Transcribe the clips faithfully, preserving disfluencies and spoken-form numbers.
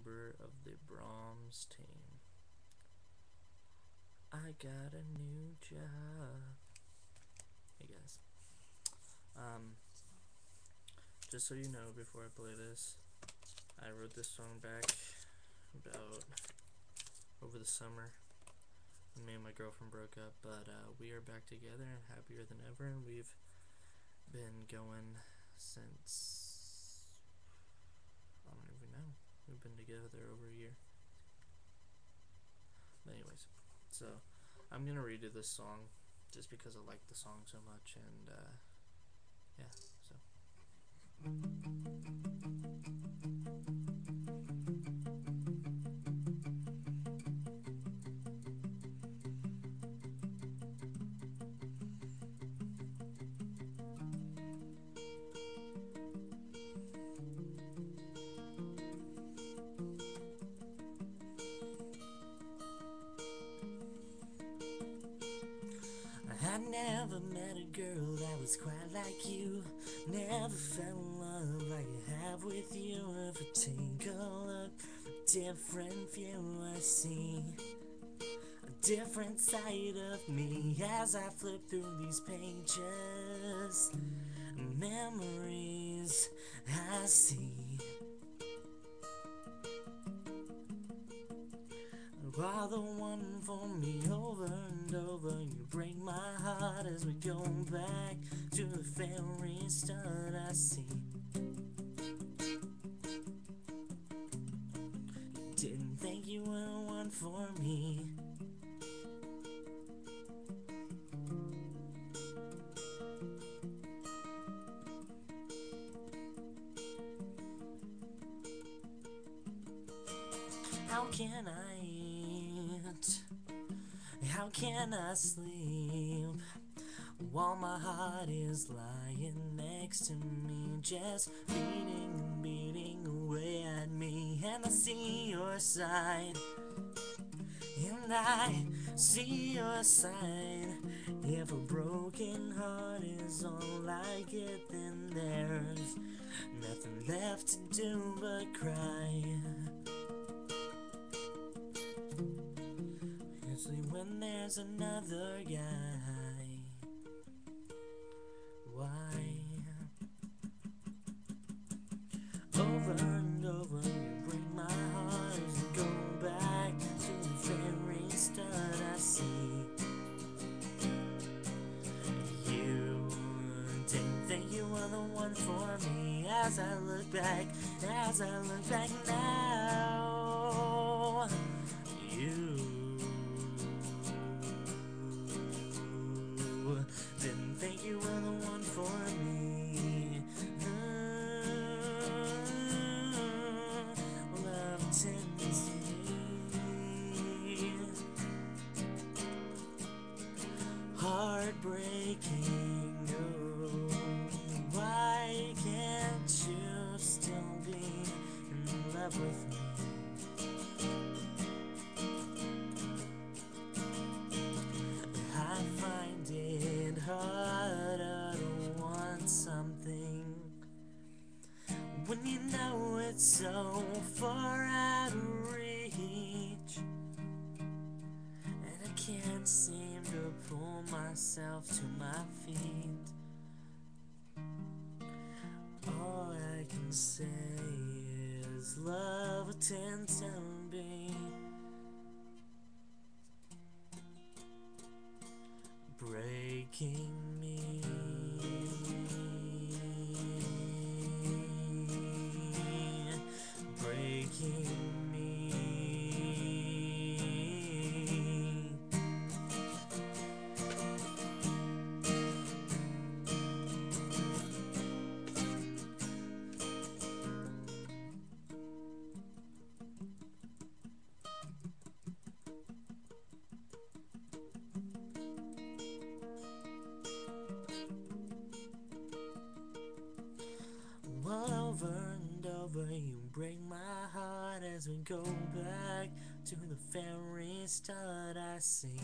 member of the Brahms team. I got a new job. Hey guys. Um, just so you know, before I play this, I wrote this song back about over the summer. Me and my girlfriend broke up, but uh, we are back together and happier than ever, and we've been going since, I don't even know, we've been together over a year. But anyways, so I'm gonna redo this song just because I like the song so much, and uh, yeah, so. I never met a girl that was quite like you. Never fell in love like I have with you. If I take a look, a different view I see, a different side of me as I flip through these pages. Memories I see. You are the one for me over and over. You break my heart as we go back to the very start. I see. Didn't think you were the one for me. How can I eat? How can I sleep while my heart is lying next to me, just beating and beating away at me? And I see your side, and I see your side. If a broken heart is all I get, then there's nothing left to do but cry. When there's another guy, why? Over and over you break my heart as you go back to the very start. I see you didn't think you were the one for me. As I look back, as I look back now, you didn't think you were the one for me. Mm, love tendency, heartbreaking. Oh, why can't you still be in love with me? I find it harder to want something when you know it's so far out of reach, and I can't seem to pull myself to my feet. All I can say is love tends to be breaking me. Breaking me. Over and over you break my heart as we go back to the very start. I see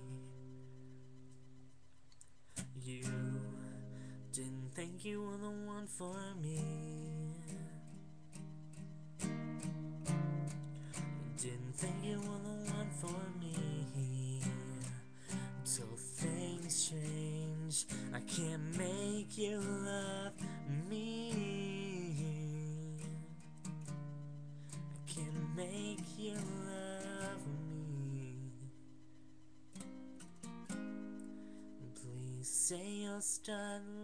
you didn't think you were the one for me. Didn't think you were the one for me, till things change. I can't make you love me. I can't make you love me. Please say you'll start